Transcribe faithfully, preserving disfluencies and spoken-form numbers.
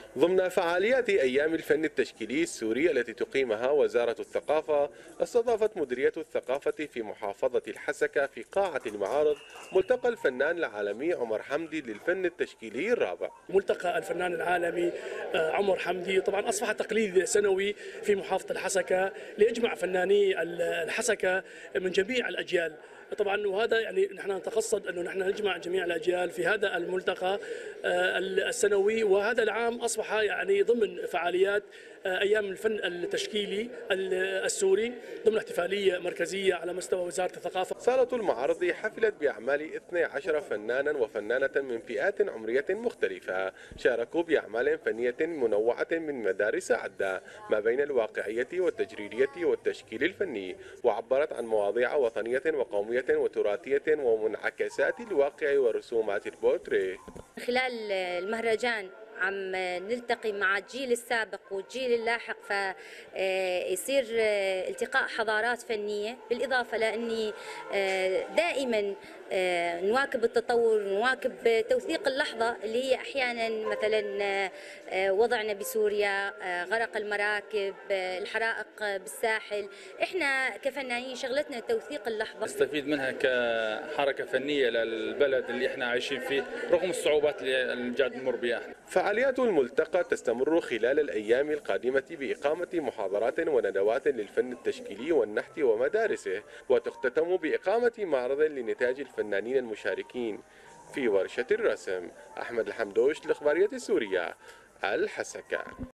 ضمن فعاليات أيام الفن التشكيلي السوري التي تقيمها وزارة الثقافة، استضافت مديرية الثقافة في محافظة الحسكة في قاعة المعارض ملتقى الفنان العالمي عمر حمدي للفن التشكيلي الرابع. ملتقى الفنان العالمي آه، عمر حمدي طبعا أصبح تقليد سنوي في محافظة الحسكة ليجمع فناني الحسكة من جميع الأجيال. طبعا وهذا يعني نحن نتقصد انه نحن نجمع جميع الاجيال في هذا الملتقى آه، السنوي، وهذا العام اصبح يعني ضمن فعاليات آه، ايام الفن التشكيلي السوري ضمن احتفاليه مركزيه على مستوى وزاره الثقافه. صالة المعارض حفلت باعمال اثني عشر فنانا وفنانة من فئات عمرية مختلفة شاركوا باعمال فنية منوعة من مدارس عدة ما بين الواقعية والتجريدية والتشكيل الفني، وعبرت عن مواضيع وطنية وقومية وتراثية ومنعكسات الواقع ورسومات البورتريه. خلال المهرجان عم نلتقي مع الجيل السابق والجيل اللاحق، فيصير التقاء حضارات فنية، بالإضافة لأني دائما نواكب التطور، نواكب توثيق اللحظة اللي هي أحيانا مثلا وضعنا بسوريا، غرق المراكب، الحرائق بالساحل. إحنا كفنانين شغلتنا توثيق اللحظة، نستفيد منها كحركة فنية للبلد اللي احنا عايشين فيه رغم الصعوبات اللي قاعد نمر بها. فعاليات الملتقى تستمر خلال الأيام القادمة بإقامة محاضرات وندوات للفن التشكيلي والنحت ومدارسه، وتختتم بإقامة معرض لنتاج الفنانين المشاركين في ورشة الرسم. أحمد الحمدوش، الإخبارية السورية، الحسكة.